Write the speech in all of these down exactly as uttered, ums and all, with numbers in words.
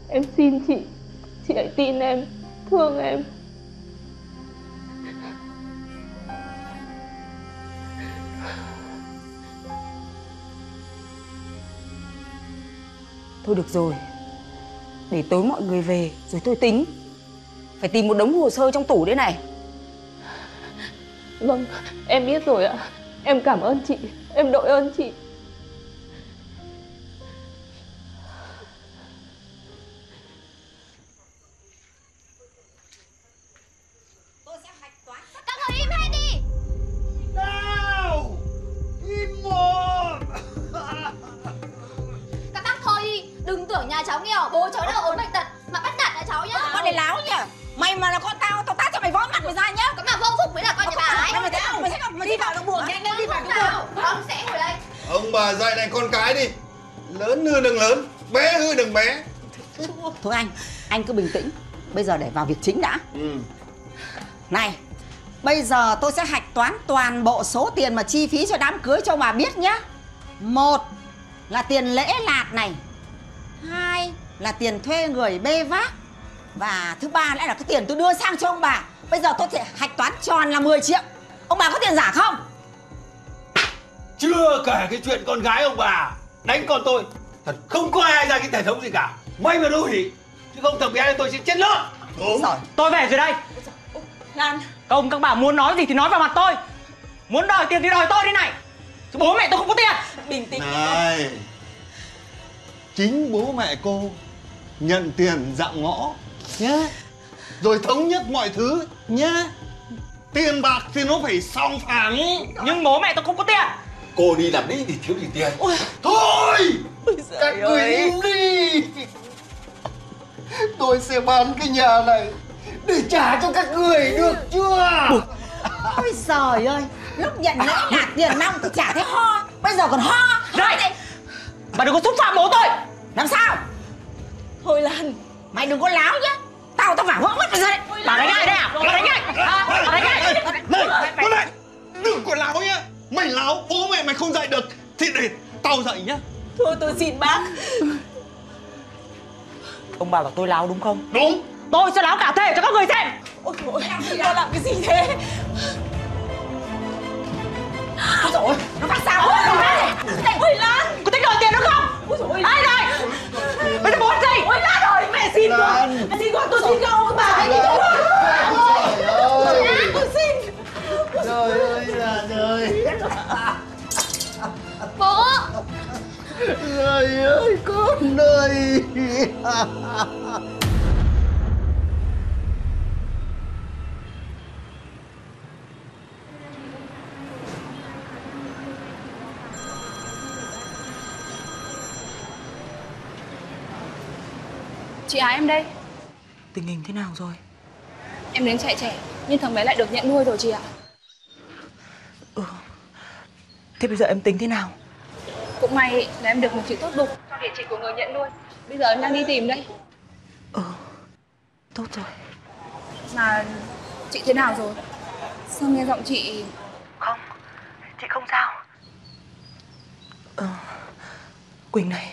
Em xin chị, chị hãy tin em, thương em. Thôi được rồi, để tối mọi người về rồi tôi tính. Phải tìm một đống hồ sơ trong tủ đấy này. Vâng, em biết rồi ạ. Em cảm ơn chị, em đội ơn chị. Tôi sẽ hạch toán. Các người im hết đi. Nào, im mồm. Các bác thôi đi, đừng tưởng nhà cháu nghèo, bố cháu đâu ốm bệnh tật mà bắt nạt nhà cháu nhá. Con này láo nhỉ? Mày mà là con tao, tao tát cho mày võ mặt mày ra nhá. Có mà vô phúc mới là con nhà bà ấy. Mày thấy không? Mày thấy không? Mày đi vào trong buồng nhanh lên, đi vào trong buồng. Con sẽ ngồi đây. Ông bà dạy lại con cái đi. Lớn hư đừng lớn, bé hư đừng bé. Thôi anh, anh cứ bình tĩnh. Bây giờ để vào việc chính đã. Ừ. Này, bây giờ tôi sẽ hạch toán toàn bộ số tiền mà chi phí cho đám cưới cho ông bà biết nhá. Một là tiền lễ lạt này. Hai là tiền thuê người bê vác. Và thứ ba lại là cái tiền tôi đưa sang cho ông bà. Bây giờ tôi sẽ hạch toán tròn là mười triệu. Ông bà có tiền giả không? Chưa kể cái chuyện con gái ông bà đánh con tôi. Thật không có ai ra cái thể thống gì cả. May mà đâu hỉ. Chứ không thằng bé này tôi sẽ chết luôn. Đúng rồi. Tôi về rồi đây. Lan, Các ông các bà muốn nói gì thì nói vào mặt tôi. Muốn đòi tiền thì đòi tôi đi này. Chứ bố mẹ tôi không có tiền. bình tĩnh. này, chính bố mẹ cô nhận tiền dạm ngõ nhá, rồi thống nhất mọi thứ nhá. Tiền bạc thì nó phải song phẳng. Nhưng bố mẹ tôi không có tiền. Cô đi làm đi thì thiếu gì tiền. Ôi. Thôi Ôi các người im đi. Tôi sẽ bán cái nhà này để trả cho các người được chưa? Ôi giời ơi, lúc nhận lễ là tiền nong tôi chả thấy ho. Bây giờ còn ho. Này, bà đừng có xúc phạm bố tôi. Làm sao? Thôi Lan, Mày đừng có láo nhá. Tao tao phải vỡ mất mày ra đây. Bà đánh ai đây à? Bà đánh ai? À, bà đánh ai? Này, con này, đừng có láo nhá. Mày láo, bố mẹ mày không dạy được thì để tao dạy nhá. thôi tôi xin bác. Ông bà bảo tôi láo đúng không? Đúng. Tôi sẽ láo cả thể cho các người xem. Ôi trời ơi, con làm cái gì thế? Ôi dồi ôi, nó phát sao? Ôi Lan, Có thích đòi tiền nữa không? ôi trời ơi, Ai đây? Bây giờ bố gì? ôi Lan ơi, mẹ xin con, mẹ xin con, tôi xin con, bà hãy đi cho con. Tôi xin. Trời ơi là trời. Bố. Trời ơi con ơi. Chị Ái em đây. Tình hình thế nào rồi? Em đến chạy trẻ, nhưng thằng bé lại được nhận nuôi rồi chị ạ. Ừ. Thế bây giờ em tính thế nào? Cũng may là em được một chị tốt đục cho địa chỉ của người nhận nuôi. Bây giờ em đang đi tìm đây. Ừ, tốt rồi. Mà chị thế nào rồi? Sao nghe giọng chị... Không, chị không sao. Ờ, Quỳnh này,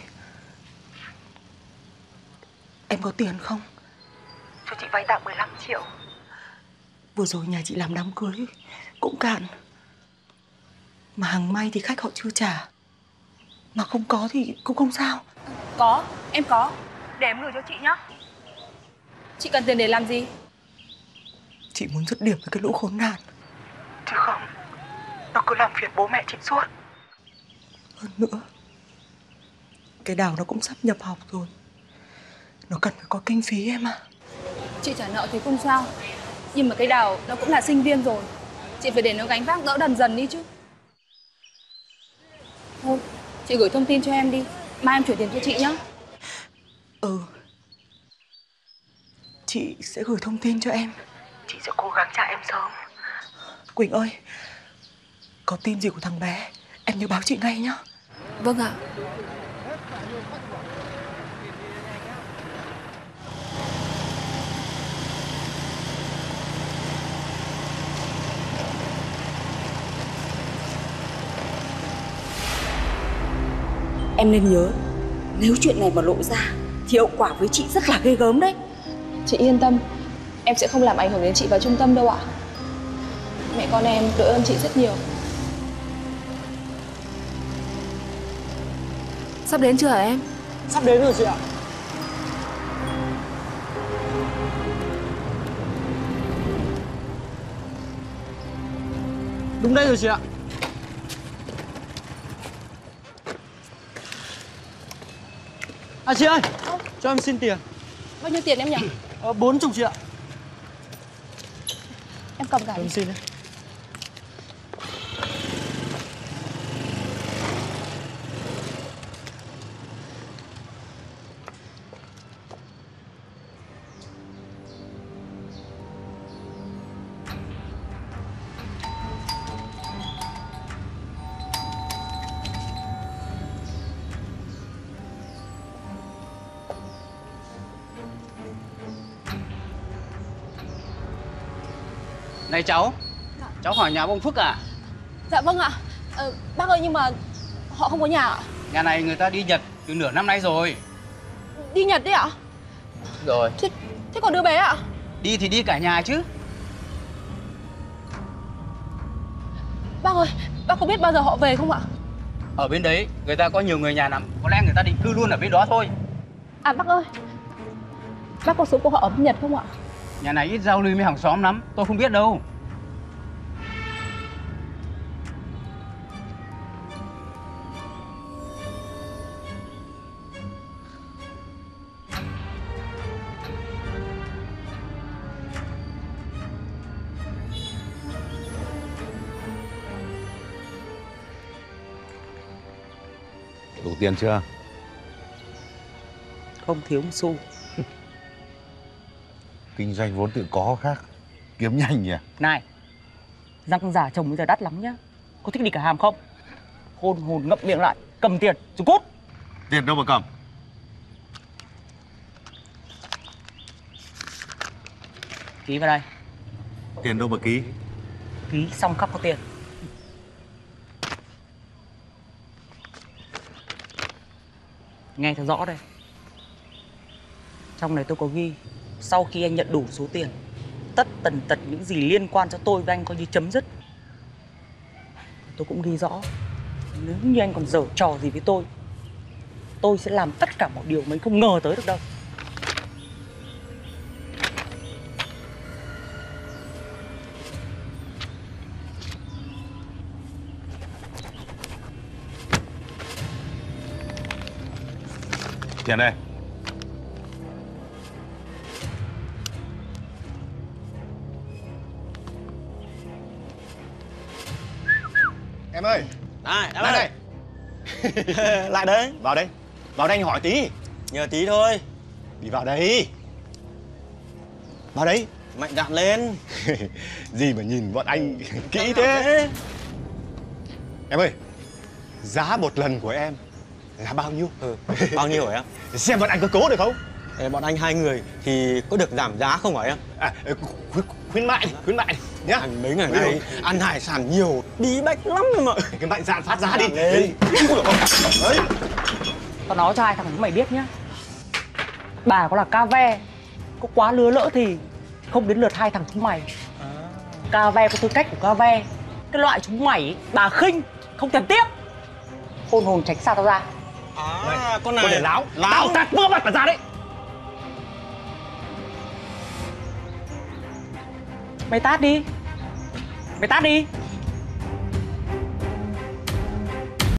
em có tiền không? Cho chị vay tạm mười lăm triệu. Vừa rồi nhà chị làm đám cưới cũng cạn. Mà hàng may thì khách họ chưa trả. Mà không có thì cũng không sao. Có, em có. Để em gửi cho chị nhá. Chị cần tiền để làm gì? Chị muốn dứt điểm với cái lũ khốn nạn. Chứ không, nó cứ làm phiền bố mẹ chị suốt. Hơn nữa, cái Đào nó cũng sắp nhập học rồi. Nó cần phải có kinh phí em ạ. Chị trả nợ thì không sao. Nhưng mà cái Đào nó cũng là sinh viên rồi. Chị phải để nó gánh vác đỡ đần dần đi chứ. Thôi, chị gửi thông tin cho em đi. Mai em chuyển tiền cho chị nhá. Ừ, chị sẽ gửi thông tin cho em. Chị sẽ cố gắng trả em sớm. Quỳnh ơi, có tin gì của thằng bé em nhớ báo chị ngay nhá. Vâng ạ. Em nên nhớ, nếu chuyện này mà lộ ra thì thì hậu quả với chị rất là ghê gớm đấy. Chị yên tâm, em sẽ không làm ảnh hưởng đến chị vào trung tâm đâu ạ. Mẹ con em đội ơn chị rất nhiều. Sắp đến chưa hả em? Sắp đến rồi chị ạ. Đúng đây rồi chị ạ. À chị ơi, cho em xin tiền. Bao nhiêu tiền em nhỉ? Ờ, bốn chục chị ạ. Em cầm cả đi. Em xin đấy. Này cháu, cháu hỏi nhà ông Phước à? Dạ vâng ạ. Ờ, bác ơi nhưng mà họ không có nhà ạ. Nhà này người ta đi Nhật từ nửa năm nay rồi. Đi Nhật đấy ạ? Rồi. Thế, thế còn đứa bé ạ? Đi thì đi cả nhà chứ. Bác ơi, bác có biết bao giờ họ về không ạ? Ở bên đấy người ta có nhiều người nhà lắm, có lẽ người ta định cư luôn ở bên đó thôi. À bác ơi, bác có số của họ ở bên Nhật không ạ? Nhà này ít giao lưu với hàng xóm lắm, tôi không biết đâu. Đủ tiền chưa? Không thiếu một xu. Kinh doanh vốn tự có khác, kiếm nhanh nhỉ. Này, răng giả chồng bây giờ đắt lắm nhá. Có thích đi cả hàm không? Hôn hồn ngậm miệng lại, cầm tiền rồi cút. Tiền đâu mà cầm? Ký vào đây. Tiền đâu mà ký? Ký xong khắc có tiền. Nghe cho rõ đây. Trong này tôi có ghi, sau khi anh nhận đủ số tiền, tất tần tật những gì liên quan cho tôi với anh coi như chấm dứt. Tôi cũng ghi rõ, nếu như anh còn giở trò gì với tôi, tôi sẽ làm tất cả mọi điều mà anh không ngờ tới được đâu. Tiền đây. Em ơi. Này, em Lại ơi. đây. Lại đấy. Vào đây. Vào đây anh hỏi tí. Nhờ tí thôi. Đi vào đây. Vào đây. Mạnh dạn lên. Gì mà nhìn bọn anh kỹ thế. Em ơi. Giá một lần của em là bao nhiêu? Ừ, bao nhiêu hả em? Xem bọn anh có cố được không? Ê, bọn anh hai người thì có được giảm giá không hả em? À, khuyến, khuyến mại đi, khuyến mại đi nhá. Anh mấy ngày nay ăn hải sản nhiều, bí bách lắm em ạ. Cái mạnh dạn phát giá đi. Lên. Đấy. Tao nói cho hai thằng chúng mày biết nhá. Bà có là ca ve, có quá lứa lỡ thì không đến lượt hai thằng chúng mày. Ca ve có tư cách của ca ve. Cái loại chúng mày ấy, bà khinh, không thèm tiếc. Hôn hồn tránh xa tao ra. À, con này Con để láo. láo. Tao tát vỡ mặt mà ra đấy. Mày tát đi. Mày tát đi.